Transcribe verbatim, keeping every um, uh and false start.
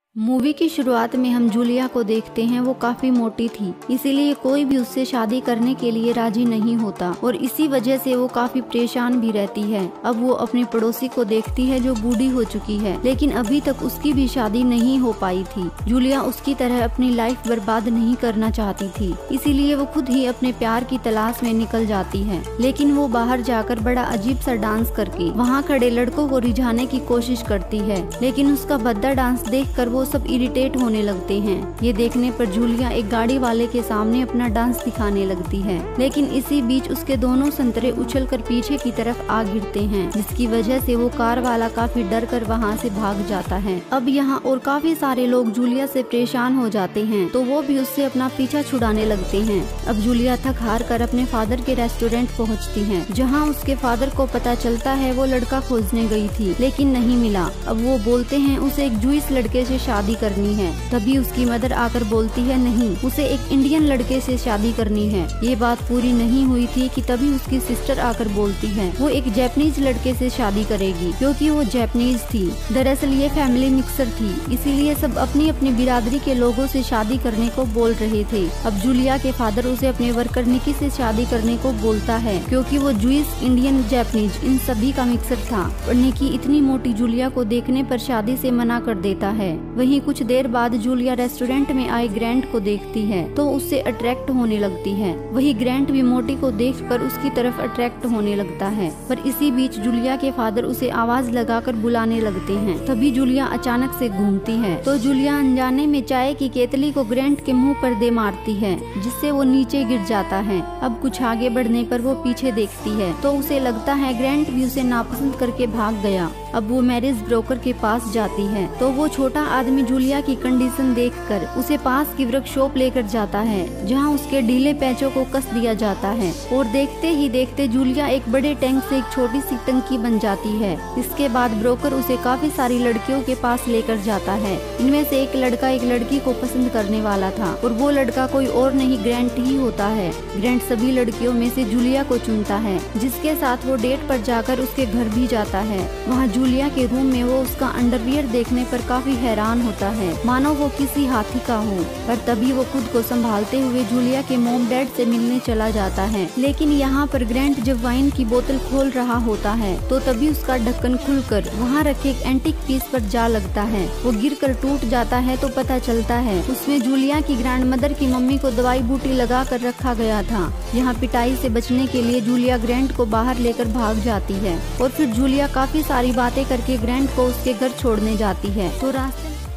Movie की शुरुआत में हम जूलिया को देखते हैं। वो काफी मोटी थी, इसीलिए कोई भी उससे शादी करने के लिए राजी नहीं होता और इसी वजह से वो काफी परेशान भी रहती है। अब वो अपनी पड़ोसी को देखती है जो बूढ़ी हो चुकी है, लेकिन अभी तक उसकी भी शादी नहीं हो पाई थी। जूलिया उसकी तरह अपनी लाइफ बर्बाद नहीं करना चाहती थी, इसीलिए वो खुद ही अपने प्यार की तलाश में निकल जाती है। लेकिन वो बाहर जाकर बड़ा अजीब सा डांस करके वहाँ खड़े लड़कों को रिझाने की कोशिश करती है, लेकिन उसका भद्दा डांस देख कर वो सब इरिटेट होने लगते हैं। ये देखने पर जूलिया एक गाड़ी वाले के सामने अपना डांस दिखाने लगती है, लेकिन इसी बीच उसके दोनों संतरे उछलकर पीछे की तरफ आ गिरते हैं, जिसकी वजह से वो कार वाला काफी डर कर वहाँ से भाग जाता है। अब यहाँ और काफी सारे लोग जूलिया से परेशान हो जाते हैं, तो वो भी उससे अपना पीछा छुड़ाने लगते हैं। अब जूलिया थक हार कर अपने फादर के रेस्टोरेंट पहुँचती है, जहाँ उसके फादर को पता चलता है वो लड़का खोजने गई थी लेकिन नहीं मिला। अब वो बोलते हैं उसे एक जूइस लड़के से शादी करनी है। तभी उसकी मदर आकर बोलती है नहीं, उसे एक इंडियन लड़के से शादी करनी है। ये बात पूरी नहीं हुई थी कि तभी उसकी सिस्टर आकर बोलती है वो एक जैपनीज लड़के से शादी करेगी, क्योंकि वो जैपनीज थी। दरअसल ये फैमिली मिक्सर थी, इसीलिए सब अपनी अपनी बिरादरी के लोगों से शादी करने को बोल रहे थे। अब जूलिया के फादर उसे अपने वर्कर निकी से शादी करने को बोलता है, क्योंकि वो जूइस, इंडियन, जैपनीज इन सभी का मिक्सर था। और निकी इतनी मोटी जूलिया को देखने पर शादी से मना कर देता है। वहीं कुछ देर बाद जूलिया रेस्टोरेंट में आए ग्रैंट को देखती है तो उससे अट्रैक्ट होने लगती है। वही ग्रैंट भी मोटी को देखकर उसकी तरफ अट्रैक्ट होने लगता है, पर इसी बीच जूलिया के फादर उसे आवाज लगाकर बुलाने लगते हैं। तभी जूलिया अचानक से घूमती है तो जूलिया अनजाने में चाय की केतली को ग्रैंट के मुंह पर दे मारती है, जिससे वो नीचे गिर जाता है। अब कुछ आगे बढ़ने पर वो पीछे देखती है तो उसे लगता है ग्रैंट भी उसे नापसंद करके भाग गया। अब वो मैरिज ब्रोकर के पास जाती है तो वो छोटा आदमी जूलिया की कंडीशन देखकर उसे पास की वर्कशॉप लेकर जाता है, जहां उसके ढीले पैचों को कस दिया जाता है। और देखते ही देखते जूलिया एक बड़े टैंक से एक छोटी सी टंकी बन जाती है। इसके बाद ब्रोकर उसे काफी सारी लड़कियों के पास लेकर जाता है। इनमें से एक लड़का एक लड़की को पसंद करने वाला था और वो लड़का कोई और नहीं ग्रैंट ही होता है। ग्रैंट सभी लड़कियों में से जूलिया को चुनता है, जिसके साथ वो डेट पर जाकर उसके घर भी जाता है। वहाँ जूलिया के रूम में वो उसका अंडरवियर देखने पर काफी हैरान होता है, मानो वो किसी हाथी का हो। पर तभी वो खुद को संभालते हुए जूलिया के मॉम डैड से मिलने चला जाता है। लेकिन यहाँ पर ग्रैंट जब वाइन की बोतल खोल रहा होता है तो तभी उसका ढक्कन खुलकर वहाँ रखे एक एंटीक पीस पर जा लगता है। वो गिरकर टूट जाता है तो पता चलता है उसमें जूलिया की ग्रैंड मदर की मम्मी को दवाई बूटी लगा कर रखा गया था। यहाँ पिटाई से बचने के लिए जूलिया ग्रैंट को बाहर लेकर भाग जाती है और फिर जूलिया काफी सारी बातें करके ग्रैंट को उसके घर छोड़ने जाती है। तो रास्ते